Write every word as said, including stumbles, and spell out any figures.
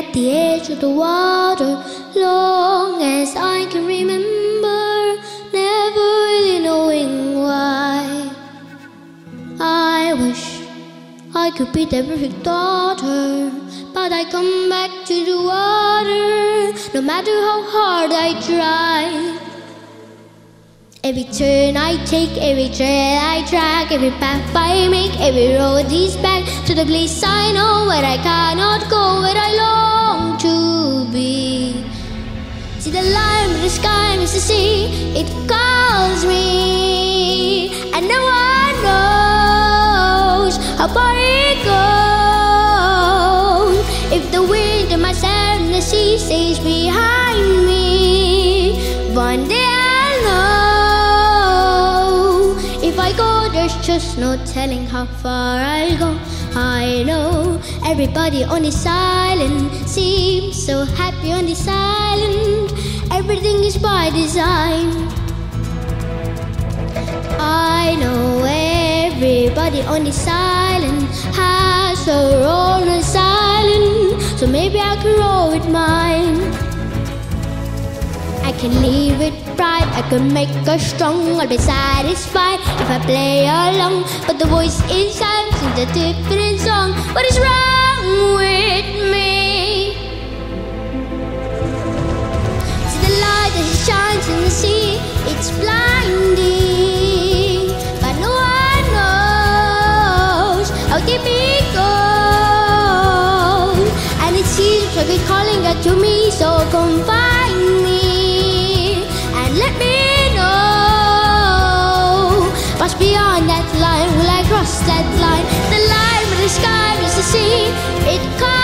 at the edge of the water, long as I can remember, never really knowing why. I wish I could be the perfect daughter, but I come back to the water, no matter how hard I try. Every turn I take, every trail I track, every path I make, every road leads back to the place I know, where I cannot go, where I long to be. See the line with the sky meets the sea, it calls me, and no one knows how far it goes. If the wind and myself and the sea stays behind me, one day I'll know. If I go, there's just no telling how far I'll go. I know everybody on this island seems so happy on this island. Everything is by design. I know everybody on this island has her own island, so maybe I can roll with mine. I can leave with pride, I can make her strong. I'll be satisfied if I play along, but the voice inside sings a different song. What is wrong with me? See the light that shines in the sea, it's blinding, but no one knows how deep it goes. And it seems like it's calling out to me, so come find me. Let me know what's beyond that line. Will I cross that line? The line where the sky meets the sea, it comes.